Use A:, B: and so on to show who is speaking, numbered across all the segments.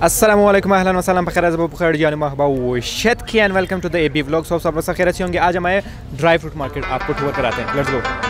A: अस्सलामुअलैकुम अहलन वसहलन बखैर ज़ब बखैर जान महबा शत की and welcome to the AB vlogs. सब लोग खैर अच्छे होंगे। आज हम आए ड्राई फ्रूट मार्केट, आपको टूर कराते हैं। Let's go.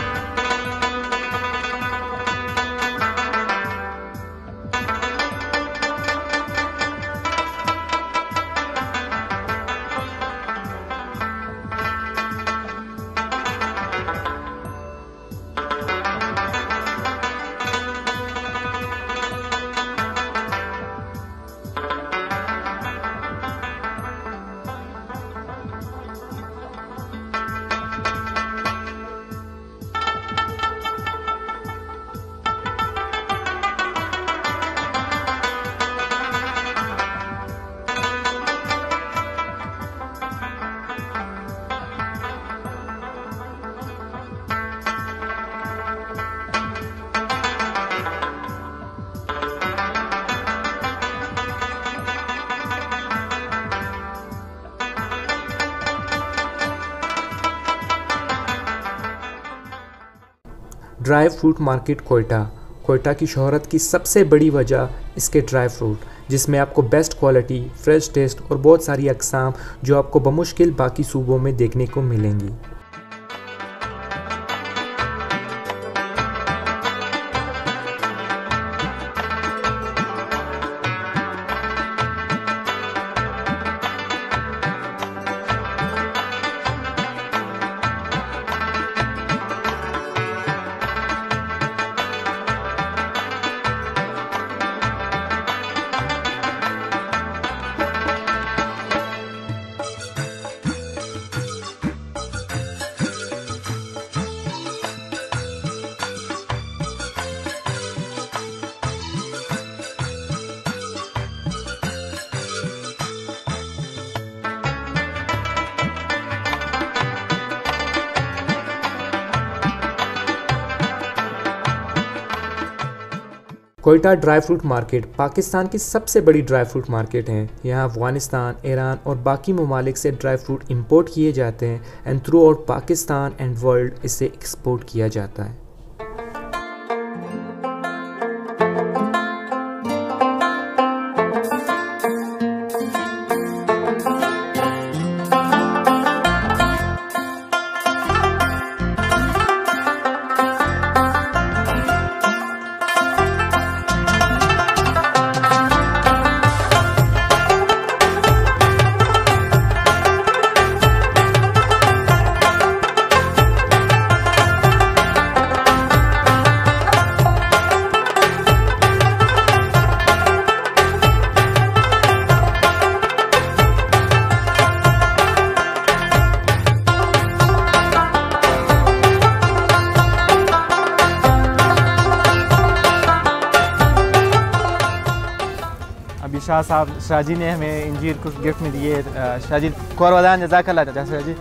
A: Dry fruit market Quetta की शोहरत की सबसे बड़ी वजह इसके ड्राई फ्रूट, जिसमें आपको बेस्ट क्वालिटी, फ्रेश टेस्ट और बहुत सारी अक़साम जो आपको बमुश्किल बाकी सूबों में देखने को मिलेंगी। Quetta dry fruit market Pakistan की सबसे बड़ी ड्राई फ्रूट मार्केट है। यहाँ अफ़गानिस्तान, ईरान और बाकी ममालिक से ड्राई फ्रूट इंपोर्ट किए जाते हैं and throughout Pakistan and world इसे एक्सपोर्ट किया जाता है। शाह जी ने हमें इंजीर कुछ गिफ्ट में दिए। शाह जी को वदान जज़ाकल्लाह शाह जी।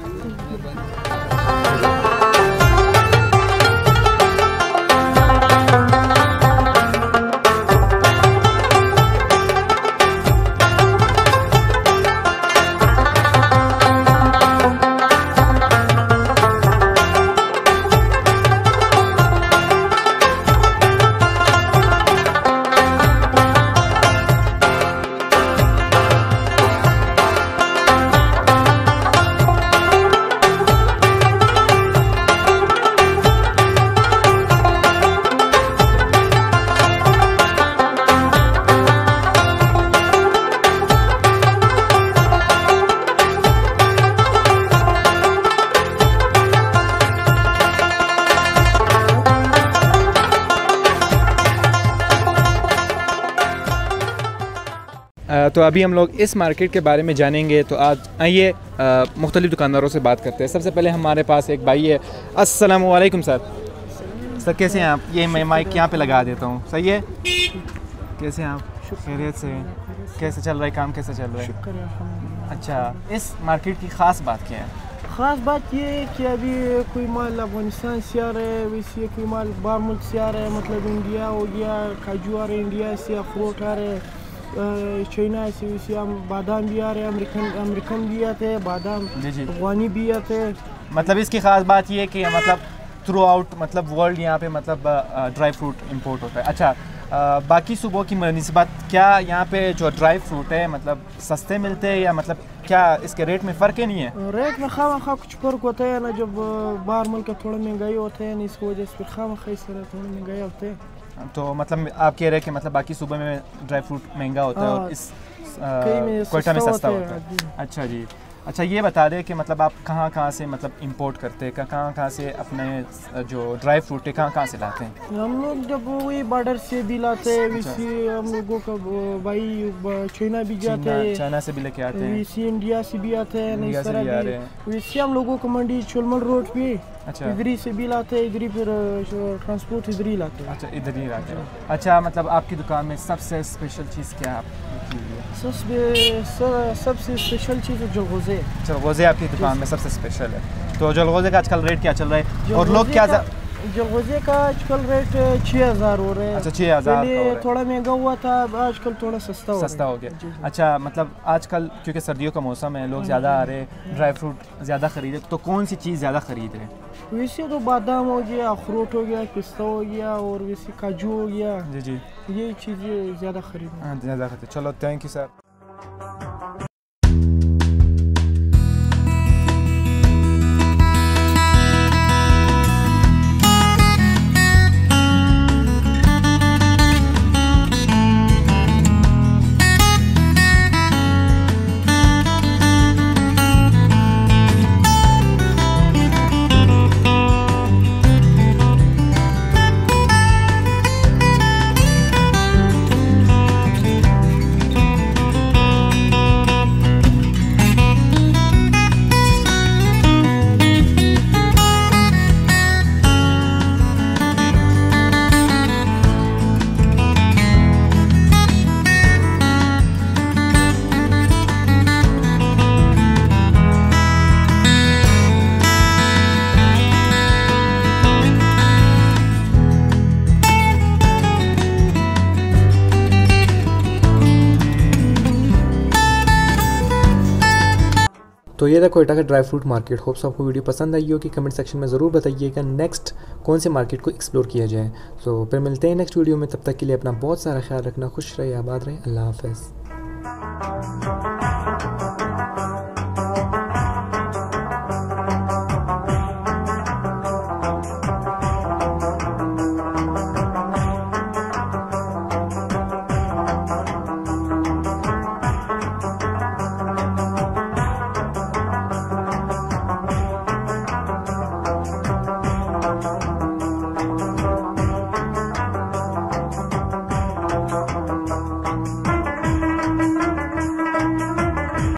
A: तो अभी हम लोग इस मार्केट के बारे में जानेंगे। तो आज आइए मुख्तलिफ दुकानदारों से बात करते हैं। सबसे पहले हमारे पास एक भाई है। अस्सलामु अलैकुम सर। सर कैसे हैं आप? ये मैं माइक यहाँ पे लगा देता हूँ, सही है? कैसे हैं आप? खैरियत से? कैसे चल रहा है काम, कैसे चल रहा है?
B: शुक्र।
A: अच्छा, इस मार्केट की ख़ास बात क्या है?
B: ख़ास बात ये है कि अभी कोई माल अफगानिस्तान से आ रहा है, वैसे कोई माल बाहर मुल्क से आ रहा है, मतलब इंडिया हो गया, काजू आ रहे हैं इंडिया से, अखरोट आ रहे हैं चाइना से, वैसे बादाम भी आ रहे हैं, अमेरिकन भी आते हैं, बादाम अफगानी भी आते हैं।
A: मतलब इसकी ख़ास बात ये है कि मतलब थ्रू आउट मतलब वर्ल्ड यहाँ पे मतलब ड्राई फ्रूट इंपोर्ट होता है। अच्छा, बाकी सूबों की निस्बत क्या यहाँ पे जो ड्राई फ्रूट है मतलब सस्ते मिलते हैं या मतलब क्या इसके रेट में फ़र्क ही नहीं है?
B: रेट में खामा कुछ फ़र्क होता है ना, जब बाहर मुल्क का थोड़ा महंगाई होता है ना, इसकी वजह से खामा इस तरह थोड़ा महंगाई होता है।
A: तो मतलब आप कह रहे हैं कि मतलब बाकी सूबों में ड्राई फ्रूट महंगा होता है और इस कोयटा में सस्ता होता है। अच्छा जी, अच्छा ये बता दें कि मतलब आप कहाँ से मतलब इंपोर्ट करते हैं, कहाँ से अपने जो ड्राई फ्रूट है कहाँ से लाते हैं?
B: हम लोग जब वही बॉर्डर से भी लाते हैं, वैसे हम लोगों का भाई चाइना भी जाते हैं,
A: चाइना से भी लेके आते हैं,
B: वैसे इंडिया से भी आते हैं,
A: इंडिया से भी आ रहे हैं।
B: वैसे हम लोगों को मंडी चुलमल रोड पे
A: अच्छा
B: इधर से भी लाते हैं, इधर ही फिर ट्रांसपोर्ट इधर ही लाते हैं।
A: अच्छा इधर ही लाते हैं। अच्छा मतलब आपकी दुकान में सबसे स्पेशल चीज़ क्या है?
B: सबसे स्पेशल चीज़ है जलगोज़े।
A: जलगोज़े आपकी दुकान में सबसे स्पेशल है। तो जलगोज़े का आजकल रेट क्या चल रहा है और लोग क्या?
B: जलगोज़े का आजकल रेट 6000 हो रहा है।
A: अच्छा 6000
B: पहले थोड़ा महंगा हुआ था, आजकल थोड़ा सस्ता हो
A: गया। अच्छा मतलब आजकल क्योंकि सर्दियों का मौसम है, लोग ज़्यादा आ रहे हैं, ड्राई फ्रूट ज़्यादा खरीदे, तो कौन सी चीज़ ज़्यादा खरीद रहे हैं?
B: वैसे तो बादाम हो गया, अखरोट हो गया, पिस्ता हो गया और वैसे काजू हो गया।
A: जी
B: ये चीज़ें ज़्यादा खरीद।
A: चलो थैंक यू सर।
C: तो ये था कोयटा का ड्राई फ्रूट मार्केट। होप्स आपको वीडियो पसंद आई हो कि कमेंट सेक्शन में ज़रूर बताइएगा नेक्स्ट कौन से मार्केट को एक्सप्लोर किया जाए। तो फिर मिलते हैं नेक्स्ट वीडियो में, तब तक के लिए अपना बहुत सारा ख्याल रखना, खुश रहे, आबाद रहे, अल्लाह हाफ़िज़।